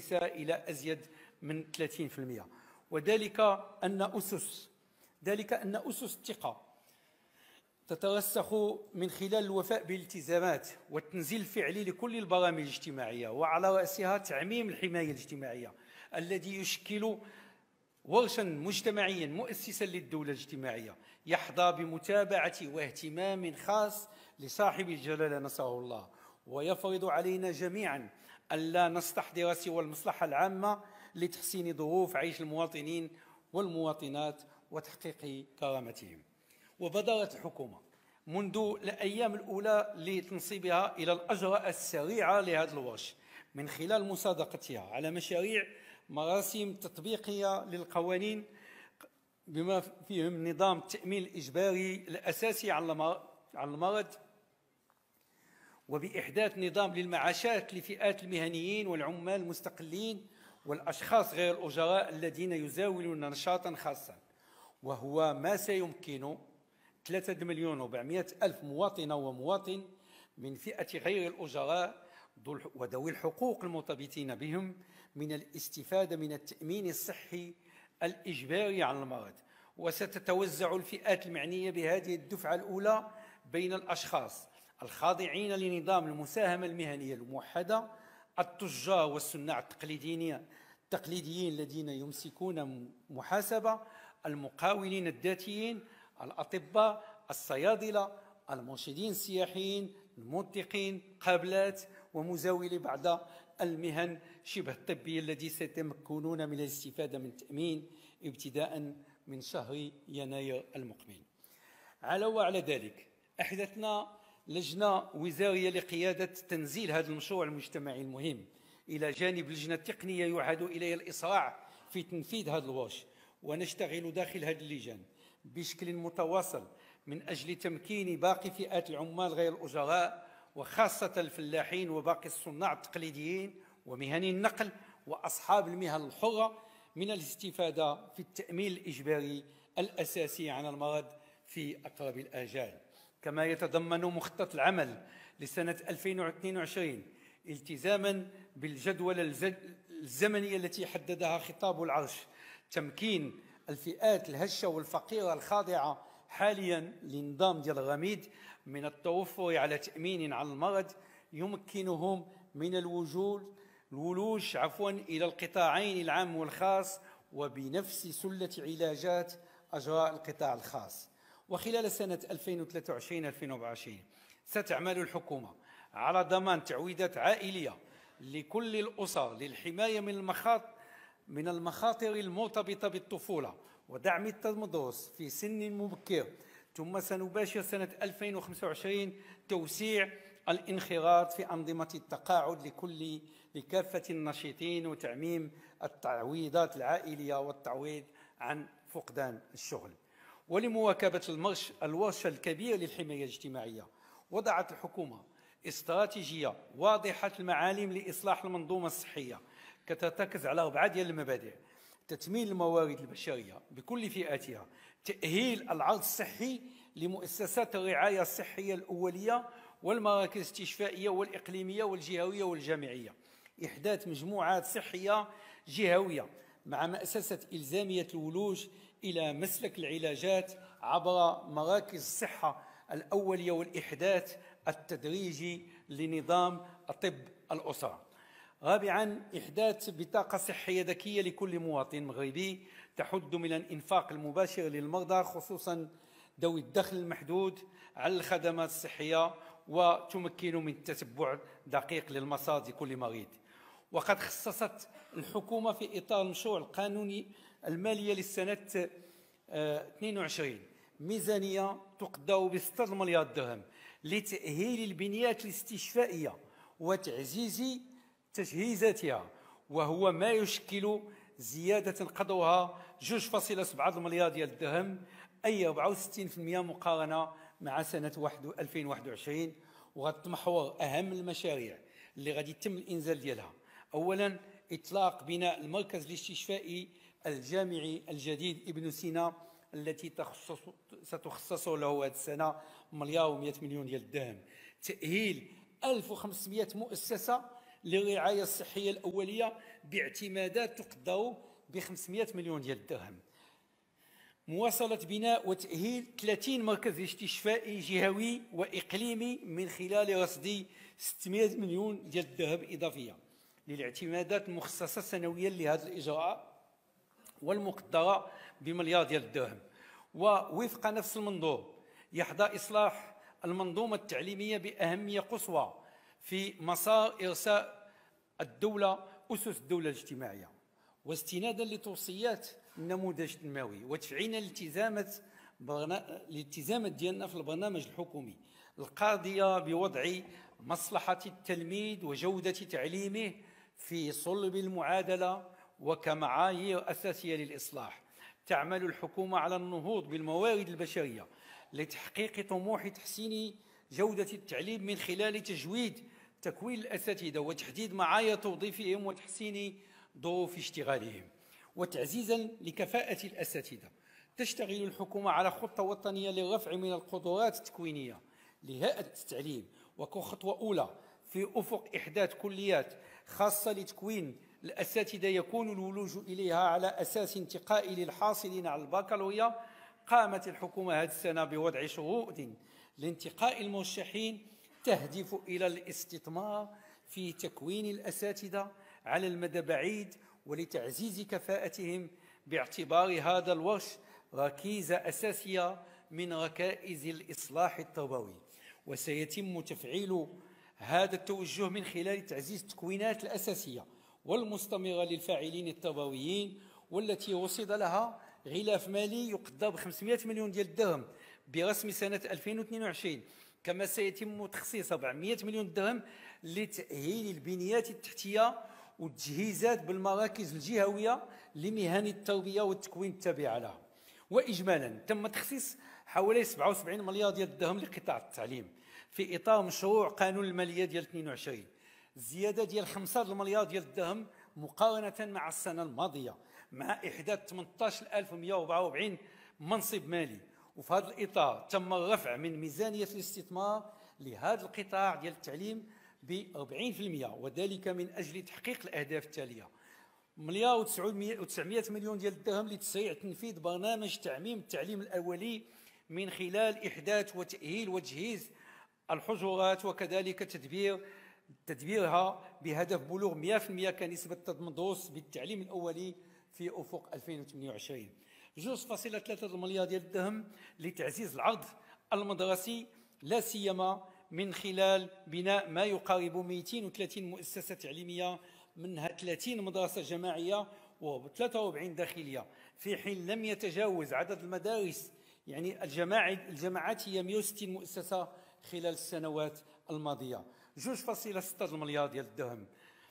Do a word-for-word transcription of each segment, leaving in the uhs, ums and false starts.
والنساء إلى أزيد من ثلاثين بالمئة. وذلك أن أسس ذلك أن أسس الثقة تترسخ من خلال الوفاء بالالتزامات والتنزيل الفعلي لكل البرامج الاجتماعية، وعلى رأسها تعميم الحماية الاجتماعية الذي يشكل ورشا مجتمعيا مؤسسا للدولة الاجتماعية، يحظى بمتابعة واهتمام خاص لصاحب الجلالة نصره الله، ويفرض علينا جميعا ألا نستحضر سوى المصلحة العامة لتحسين ظروف عيش المواطنين والمواطنات وتحقيق كرامتهم. وبادرت الحكومة منذ الأيام الأولى لتنصيبها إلى الأجراء السريعة لهذا الورش من خلال مصادقتها على مشاريع مراسم تطبيقية للقوانين بما فيهم نظام التأمين الإجباري الأساسي على المرض، وبإحداث نظام للمعاشات لفئات المهنيين والعمال المستقلين والأشخاص غير الأجراء الذين يزاولون نشاطا خاصا، وهو ما سيمكن ثلاثة مليون وأربعمائة ألف مواطنة ومواطن من فئة غير الأجراء وذوي الحقوق المرتبطين بهم من الاستفادة من التأمين الصحي الإجباري على المرض. وستتوزع الفئات المعنية بهذه الدفعة الأولى بين الأشخاص الخاضعين لنظام المساهمة المهنية الموحدة، التجار والصناع التقليديين التقليديين الذين يمسكون محاسبة، المقاولين الذاتيين، الأطباء، الصيادلة، المرشدين السياحيين، المنطقين، قابلات، ومزاولي بعض المهن شبه الطبية الذي سيتمكنون من الاستفادة من التأمين ابتداء من شهر يناير المقبل. علاوة على ذلك أحدثنا لجنة وزارية لقيادة تنزيل هذا المشروع المجتمعي المهم إلى جانب لجنة تقنية يعاد إليها الإسراع في تنفيذ هذا الورش، ونشتغل داخل هذه اللجان بشكل متواصل من أجل تمكين باقي فئات العمال غير الأجراء وخاصة الفلاحين وباقي الصناع التقليديين ومهن النقل وأصحاب المهن الحرة من الاستفادة في التأمين الإجباري الأساسي عن المرض في أقرب الآجال. كما يتضمن مخطط العمل لسنة ألفين واثنين وعشرين التزاما بالجدولة الزمنية التي حددها خطاب العرش تمكين الفئات الهشة والفقيرة الخاضعة حاليا لنظام ديال الغميد من التوفر على تأمين على المرض يمكنهم من الوجود الولوج عفوا إلى القطاعين العام والخاص وبنفس سلة علاجات أجراء القطاع الخاص. وخلال سنة ألفين وثلاثة وعشرين ألفين وأربعة وعشرين ستعمل الحكومة على ضمان تعويضات عائلية لكل الأسر للحماية من المخاطر من المخاطر المرتبطة بالطفولة ودعم التمدرس في سن مبكر. ثم سنباشر سنة ألفين وخمسة وعشرين توسيع الانخراط في أنظمة التقاعد لكل لكافة النشيطين وتعميم التعويضات العائلية والتعويض عن فقدان الشغل. ولمواكبة المرش الورشة الكبيرة للحماية الاجتماعية وضعت الحكومة استراتيجية واضحة المعالم لإصلاح المنظومة الصحية كترتكز على أربعة ديال المبادئ: تثمين الموارد البشرية بكل فئاتها، تأهيل العرض الصحي لمؤسسات الرعاية الصحية الأولية والمراكز الاستشفائية والإقليمية والجهوية والجامعية، إحداث مجموعات صحية جهوية مع مأسسة إلزامية الولوج إلى مسلك العلاجات عبر مراكز الصحة الأولية والإحداث التدريجي لنظام طب الأسرة. رابعا إحداث بطاقة صحية ذكية لكل مواطن مغربي تحد من الإنفاق المباشر للمرضى خصوصا ذوي الدخل المحدود على الخدمات الصحية وتمكن من تتبع دقيق للمصادر كل مريض. وقد خصصت الحكومة في إطار المشروع القانوني المالية للسنة اثنين وعشرين ميزانية تقدر ب ستة مليار درهم لتأهيل البنيات الاستشفائية وتعزيز تجهيزاتها، وهو ما يشكل زيادة قدرها اثنين فاصلة سبعة مليار ديال الدرهم، أي أربعة وستين بالمئة مقارنة مع سنة ألفين وواحد وعشرين. وغتمحور أهم المشاريع اللي غادي يتم الإنزال ديالها: أولا إطلاق بناء المركز الاستشفائي الجامعي الجديد ابن سينا التي تخصص ستخصص له هذه السنة مليار ومئة مليون ديال الدرهم، تأهيل ألف وخمسمئة مؤسسة للرعاية الصحية الأولية باعتمادات تقدر ب خمسمائة مليون ديال الدرهم. مواصلة بناء وتأهيل ثلاثين مركز استشفائي جهوي وإقليمي من خلال رصد ستمائة مليون ديال الذهب إضافية للاعتمادات المخصصة سنويا لهذا الإجراء والمقدرة بمليار ديال الدرهم. ووفق نفس المنظور يحظى إصلاح المنظومة التعليمية بأهمية قصوى في مسار إرساء الدولة أسس الدولة الاجتماعية، واستنادا لتوصيات النموذج التنموي وتفعيلا الالتزامات الالتزامات ديالنا في البرنامج الحكومي القاضية بوضع مصلحة التلميذ وجودة تعليمه في صلب المعادلة وكمعايير أساسية للإصلاح. تعمل الحكومة على النهوض بالموارد البشرية لتحقيق طموح تحسين جودة التعليم من خلال تجويد تكوين الأساتذة وتحديد معايير توظيفهم وتحسين ظروف اشتغالهم وتعزيزا لكفاءة الأساتذة. تشتغل الحكومة على خطة وطنية للرفع من القدرات التكوينية لهيئة التعليم وكخطوة أولى في أفق إحداث كليات خاصة لتكوين الأساتذة يكون الولوج إليها على أساس انتقائي للحاصلين على البكالوريا. قامت الحكومة هذه السنة بوضع شروط لانتقاء المرشحين تهدف إلى الاستثمار في تكوين الأساتذة على المدى البعيد ولتعزيز كفاءتهم باعتبار هذا الورش ركيزة أساسية من ركائز الإصلاح التربوي. وسيتم تفعيل هذا التوجه من خلال تعزيز التكوينات الأساسية والمستمرة للفاعلين التربويين والتي وصد لها غلاف مالي يقدر ب خمسمائة مليون ديال الدرهم برسم سنة ألفين واثنين وعشرين. كما سيتم تخصيص أربعمائة مليون درهم لتأهيل البنيات التحتية والتجهيزات بالمراكز الجهوية لمهن التربية والتكوين التابعة لها. وإجمالا تم تخصيص حوالي سبعة وسبعين مليار ديال الدرهم لقطاع التعليم في إطار مشروع قانون المالية ديال اثنين وعشرين، زيادة ديال خمسة مليار ديال الدرهم مقارنة مع السنة الماضية، مع إحداث ثمانية عشر ألف ومائة وأربعة وأربعين منصب مالي. وفي هذا الإطار تم الرفع من ميزانية الاستثمار لهذا القطاع ديال التعليم ب أربعين بالمئة، وذلك من أجل تحقيق الأهداف التالية: مليار وتسعمائة مليون ديال الدرهم لتسريع تنفيذ برنامج تعميم التعليم الأولي من خلال إحداث وتأهيل وتجهيز الحجرات، وكذلك تدبير تدبيرها بهدف بلوغ مئة بالمئة كنسبة تدرس بالتعليم الأولي في أفق ألفين وثمانية وعشرين. جوج فاصلة ثلاثة مليار ديال الدرهم لتعزيز العرض المدرسي، لا سيما من خلال بناء ما يقارب مئتين وثلاثين مؤسسة تعليمية، منها ثلاثين مدرسة جماعية وثلاثة وأربعين داخلية، في حين لم يتجاوز عدد المدارس يعني الجماعات هي مئة وستين مؤسسة خلال السنوات الماضية. جوج فاصلة ستة مليار ديال الدرهم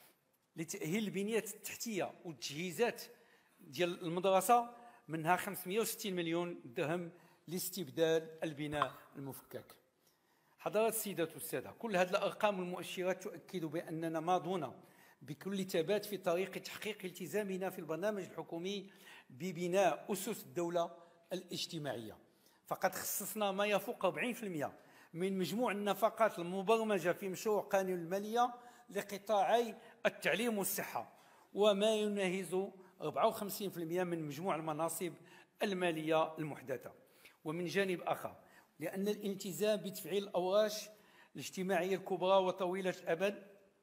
لتأهيل البنية التحتية والتجهيزات ديال المدرسة، منها خمسمائة وستين مليون درهم لاستبدال البناء المفكك. حضرات السيدات والسادة، كل هذه الأرقام والمؤشرات تؤكد بأننا ماضون بكل ثبات في طريق تحقيق التزامنا في البرنامج الحكومي ببناء أسس الدولة الاجتماعية. فقد خصصنا ما يفوق أربعين بالمئة من مجموع النفقات المبرمجة في مشروع قانون المالية لقطاعي التعليم والصحة، وما يناهز أربعة وخمسين بالمئة من مجموع المناصب المالية المحدثة. ومن جانب آخر، لأن الالتزام بتفعيل الأوراش الاجتماعية الكبرى وطويلة الأمد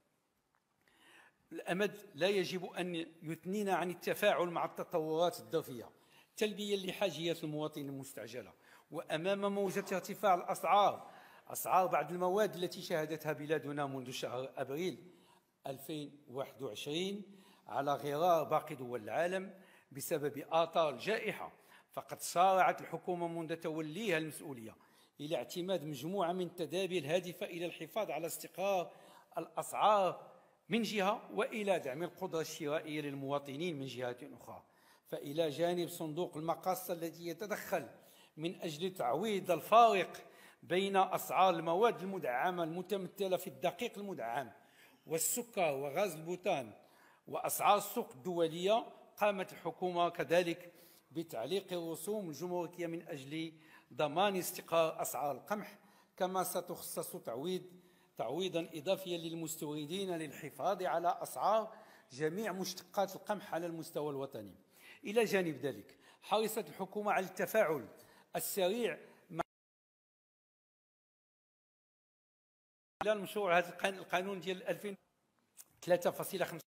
الأمد لا يجب أن يثنينا عن التفاعل مع التطورات الظرفية تلبية لحاجيات المواطن المستعجلة. وأمام موجة ارتفاع الأسعار أسعار بعض المواد التي شهدتها بلادنا منذ شهر أبريل ألفين وواحد وعشرين على غرار باقي دول العالم بسبب آثار الجائحة، فقد سارعت الحكومة منذ توليها المسؤولية إلى اعتماد مجموعة من التدابير الهادفة إلى الحفاظ على استقرار الأسعار من جهة، وإلى دعم القدرة الشرائية للمواطنين من جهة أخرى. فإلى جانب صندوق المقاصة الذي يتدخل من أجل تعويض الفارق بين أسعار المواد المدعمة المتمثلة في الدقيق المدعم والسكر وغاز البوتان وأسعار السوق الدولية، قامت الحكومة كذلك بتعليق الرسوم الجمركية من أجل ضمان استقرار أسعار القمح، كما ستخصص تعويض تعويضا إضافيا للمستوردين للحفاظ على أسعار جميع مشتقات القمح على المستوى الوطني. إلى جانب ذلك حرصت الحكومة على التفاعل السريع مع خلال مشروع هذا القانون ديال ألفين ثلاثة فاصلة خمسة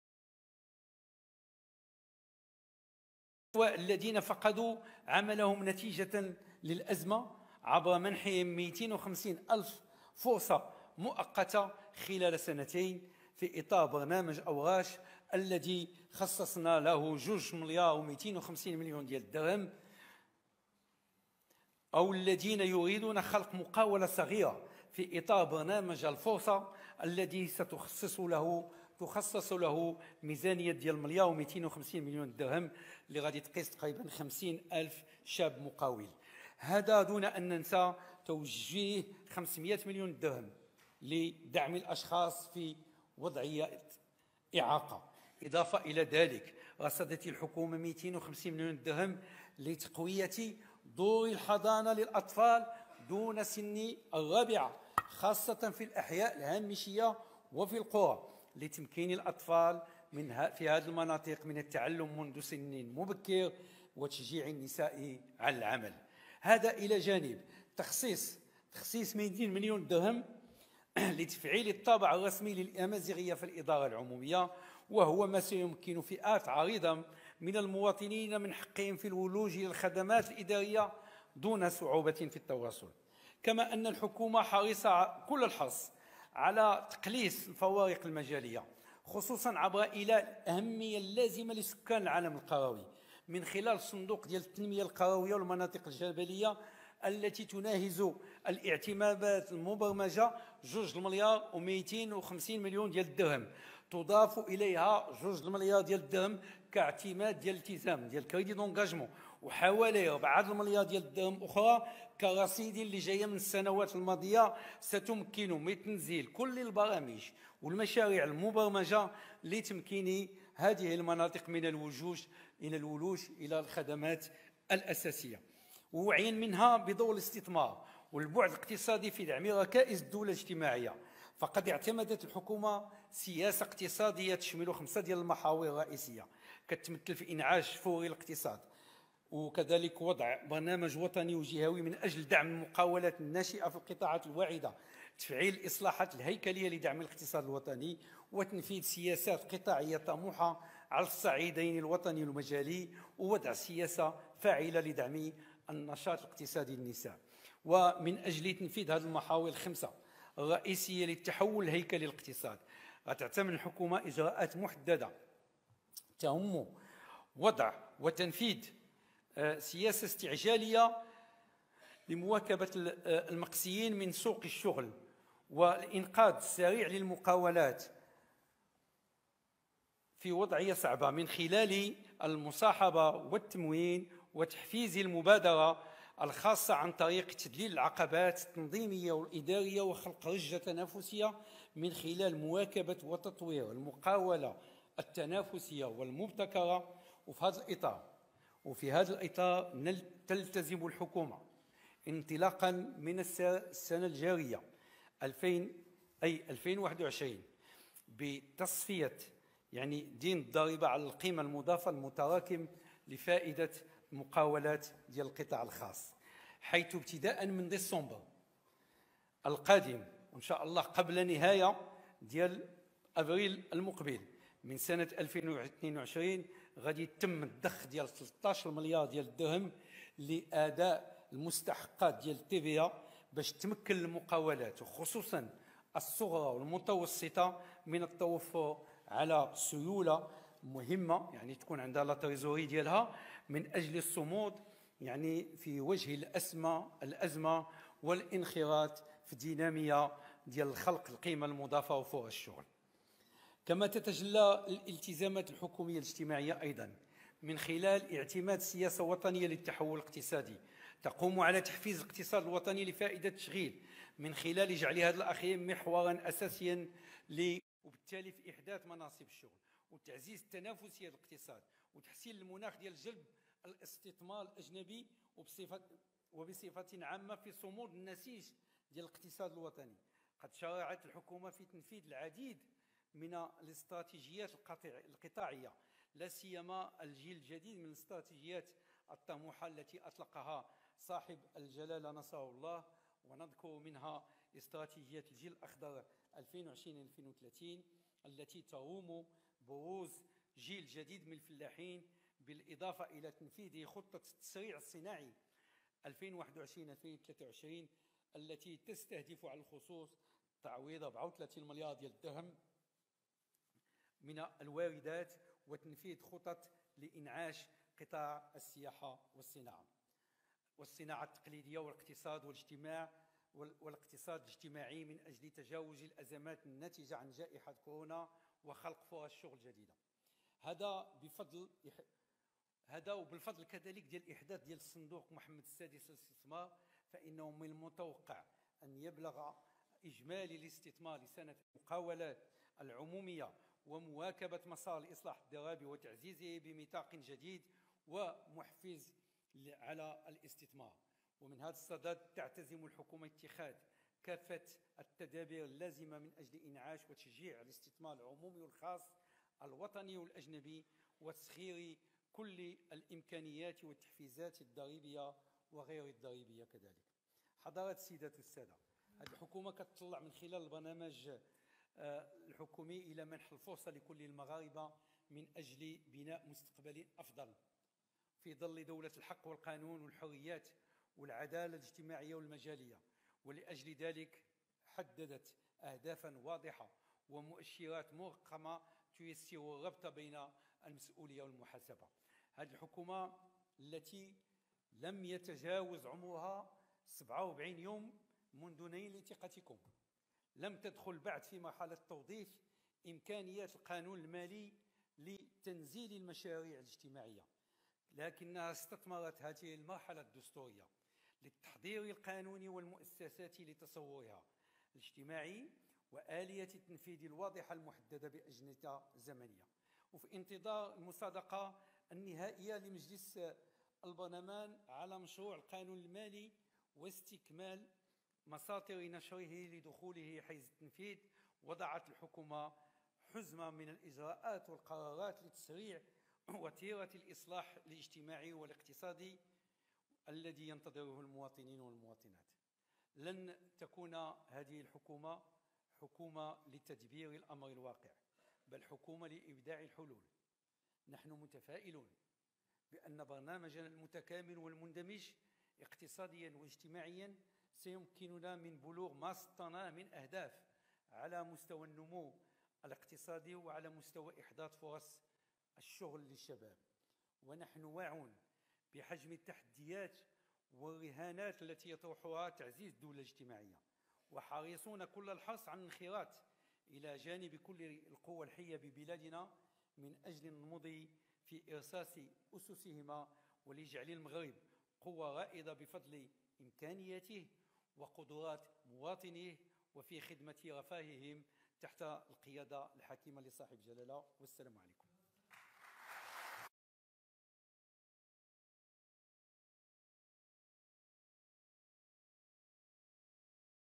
الذين فقدوا عملهم نتيجة للأزمة عبر منحهم مئتين وخمسين ألف فرصة مؤقتة خلال سنتين في إطار برنامج أوغاش الذي خصصنا له جوج مليار ومئتين وخمسين مليون ديال الدرهم، أو الذين يريدون خلق مقاولة صغيرة في إطار برنامج الفرصة الذي ستخصص له تخصص له ميزانية ديال مليار ومئتين وخمسين مليون درهم اللي غادي تقيس تقريبا خمسين ألف شاب مقاول. هذا دون أن ننسى توجيه خمسمئة مليون درهم لدعم الأشخاص في وضعية إعاقة. إضافة إلى ذلك رصدت الحكومة مئتين وخمسين مليون درهم لتقوية دور الحضانة للأطفال دون سن الرابعة، خاصة في الأحياء الهامشية وفي القرى، لتمكين الأطفال من في هذه المناطق من التعلم منذ سن مبكر وتشجيع النساء على العمل. هذا إلى جانب تخصيص تخصيص مئتين مليون درهم لتفعيل الطابع الرسمي للأمازيغية في الإدارة العمومية، وهو ما سيمكن فئات عريضة من المواطنين من حقهم في الولوج إلى الخدمات الإدارية دون صعوبة في التواصل. كما أن الحكومة حريصة كل الحرص على تقليص الفوارق المجالية، خصوصا عبر إيلاء الأهمية اللازمة لسكان العالم القروي من خلال صندوق ديال التنمية القروية والمناطق الجبلية التي تناهز الاعتمادات المبرمجة جوج المليار ومئتين وخمسين مليون ديال الدرهم، تضاف إليها جوج المليار ديال الدرهم كاعتماد ديال الالتزام ديال كريدي دونجاجمون، وحوالي أربعة المليار ديال الدرهم أخرى كرصيد اللي جايه من السنوات الماضيه ستمكن من تنزيل كل البرامج والمشاريع المبرمجه لتمكين هذه المناطق من الوجوج الى الولوج الى الخدمات الاساسيه، ووعيا منها بدور الاستثمار والبعد الاقتصادي في دعم ركائز الدوله الاجتماعيه. فقد اعتمدت الحكومه سياسه اقتصاديه تشمل خمسه ديال المحاور الرئيسيه كتمثل في انعاش فوري الاقتصاد، وكذلك وضع برنامج وطني وجهوي من أجل دعم المقاولات الناشئة في القطاعات الواعدة، تفعيل الإصلاحات الهيكلية لدعم الاقتصاد الوطني، وتنفيذ سياسات قطاعية طموحة على الصعيدين الوطني والمجالي، ووضع سياسة فاعلة لدعم النشاط الاقتصادي للنساء. ومن أجل تنفيذ هذه المحاور الخمسة الرئيسية للتحول الهيكلي للاقتصاد، غتعتمد الحكومة إجراءات محددة تهم وضع وتنفيذ سياسة استعجالية لمواكبة المقصيين من سوق الشغل والإنقاذ السريع للمقاولات في وضعية صعبة من خلال المصاحبة والتموين وتحفيز المبادرة الخاصة عن طريق تذليل العقبات التنظيمية والإدارية وخلق رجة تنافسية من خلال مواكبة وتطوير المقاولة التنافسية والمبتكرة. وفي هذا الإطار وفي هذا الإطار تلتزم الحكومة انطلاقا من السنة الجارية ألفين أي ألفين وواحد وعشرين بتصفية يعني دين الضريبة على القيمة المضافة المتراكم لفائدة المقاولات ديال القطاع الخاص، حيث ابتداء من ديسمبر القادم وإن شاء الله قبل نهاية ديال أبريل المقبل من سنة ألفين واثنين وعشرين غادي يتم الضخ ديال ثلاثة عشر مليار ديال الدرهم لأداء المستحقات ديال التي باش تمكن المقاولات وخصوصا الصغرى والمتوسطة من التوفر على سيولة مهمة، يعني تكون عندها لا تريزوري ديالها من أجل الصمود يعني في وجه الأزمة الأزمة والانخراط في الدينامية ديال خلق القيمة المضافة وفرص الشغل. كما تتجلى الالتزامات الحكومية الاجتماعية أيضا من خلال اعتماد سياسة وطنية للتحول الاقتصادي تقوم على تحفيز الاقتصاد الوطني لفائدة التشغيل من خلال جعل هذا الأخير محورا أساسيا ل وبالتالي في إحداث مناصب الشغل وتعزيز التنافسية الاقتصاد وتحسين المناخ ديال جلب الاستثمار الأجنبي وبصفة وبصفة عامة في صمود النسيج ديال الاقتصاد الوطني. قد شرعت الحكومة في تنفيذ العديد من الاستراتيجيات القطاعية، لا سيما الجيل الجديد من الاستراتيجيات الطموحة التي أطلقها صاحب الجلالة نصره الله، ونذكر منها استراتيجية الجيل الأخضر ألفين وعشرين ألفين وثلاثين التي تروم بروز جيل جديد من الفلاحين، بالإضافة إلى تنفيذ خطة التسريع الصناعي ألفين وواحد وعشرين ألفين وثلاثة وعشرين التي تستهدف على الخصوص تعويض أربعة وثلاثين مليار ديال الدرهم من الواردات، وتنفيذ خطط لإنعاش قطاع السياحة والصناعة والصناعة التقليدية والاقتصاد والاجتماع والاقتصاد الاجتماعي من أجل تجاوز الأزمات الناتجة عن جائحة كورونا وخلق فرص شغل جديدة. هذا بفضل هذا وبالفضل كذلك ديال الإحداث ديال الصندوق محمد السادس للاستثمار، فإنه من المتوقع أن يبلغ إجمالي الاستثمار لسنة المقاولات العمومية ومواكبة مسار الإصلاح الضريبي وتعزيزه بميثاق جديد ومحفز على الاستثمار. ومن هذا الصدد تعتزم الحكومة اتخاذ كافة التدابير اللازمة من أجل إنعاش وتشجيع الاستثمار العمومي والخاص الوطني والأجنبي، وتسخير كل الإمكانيات والتحفيزات الضريبية وغير الضريبية كذلك. حضرات السيدات والسادة، هذه الحكومة كتطلع من خلال البرنامج الحكومي إلى منح الفرصة لكل المغاربة من أجل بناء مستقبل أفضل في ظل دولة الحق والقانون والحريات والعدالة الاجتماعية والمجالية. ولأجل ذلك حددت أهدافا واضحة ومؤشرات مرقمة تيسر الربط بين المسؤولية والمحاسبة. هذه الحكومة التي لم يتجاوز عمرها سبعة وأربعين يوم منذ نيل ثقتكم لم تدخل بعد في مرحلة توظيف إمكانيات القانون المالي لتنزيل المشاريع الاجتماعية، لكنها استثمرت هذه المرحلة الدستورية للتحضير القانوني والمؤسسات لتصورها الاجتماعي وآلية التنفيذ الواضحة المحددة بأجندة زمنية. وفي انتظار المصادقة النهائية لمجلس البرلمان على مشروع القانون المالي واستكمال مساطر نشره لدخوله حيز التنفيذ، وضعت الحكومة حزمة من الإجراءات والقرارات لتسريع وتيرة الإصلاح الاجتماعي والاقتصادي الذي ينتظره المواطنين والمواطنات. لن تكون هذه الحكومة حكومة لتدبير الأمر الواقع، بل حكومة لإبداع الحلول. نحن متفائلون بأن برنامجنا المتكامل والمندمج اقتصاديا واجتماعيا سيمكننا من بلوغ ما استطعناه من أهداف على مستوى النمو الاقتصادي وعلى مستوى إحداث فرص الشغل للشباب. ونحن واعون بحجم التحديات والرهانات التي يطرحها تعزيز الدولة الاجتماعية، وحريصون كل الحرص على الانخراط إلى جانب كل القوى الحية ببلادنا من أجل النموض في إرساس أسسهما ولجعل المغرب قوة رائدة بفضل إمكانياته وقدرات مواطنيه وفي خدمة رفاههم تحت القيادة الحكيمة لصاحب جلالة. والسلام عليكم.